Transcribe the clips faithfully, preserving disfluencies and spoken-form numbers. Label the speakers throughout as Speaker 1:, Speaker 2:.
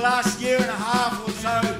Speaker 1: last year and a half or so.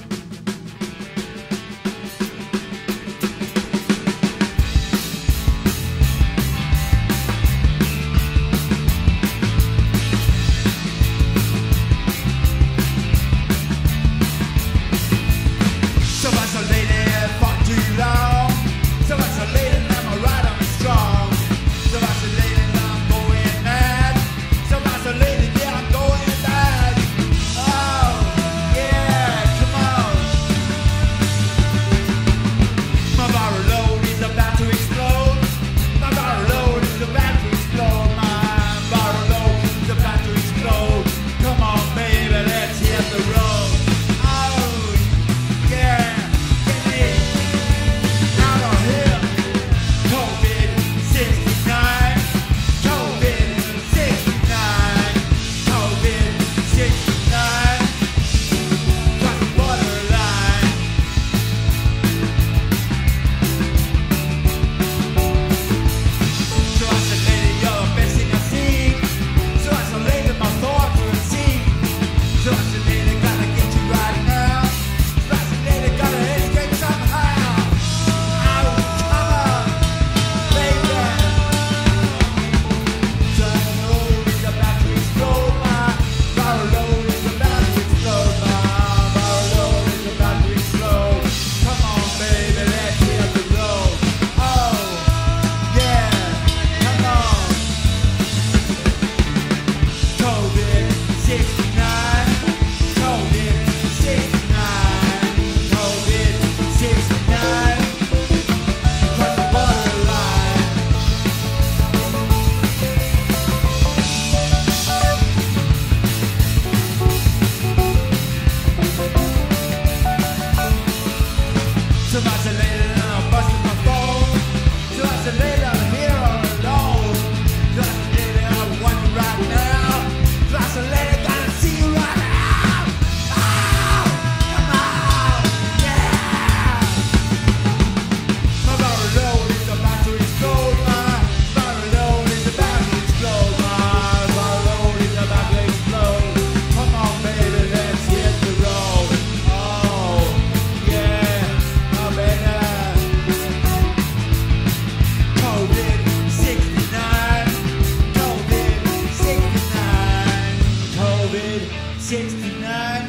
Speaker 1: sixty-nine.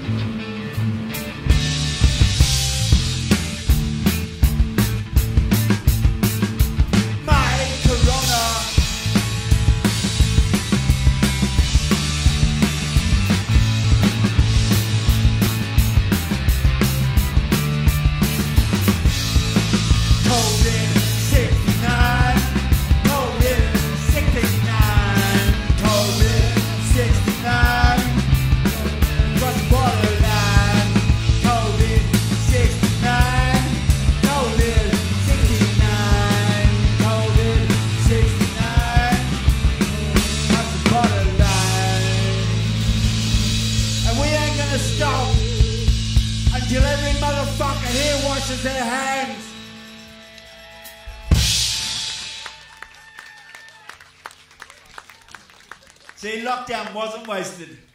Speaker 1: My Corona. COVID sixty-nine. COVID sixty-nine. COVID sixty-nine. Cross the borderline. COVID sixty-nine. COVID sixty-nine. COVID sixty-nine. Cross the borderline. And we ain't gonna stop until every motherfucker here washes their hands. See, lockdown wasn't wasted.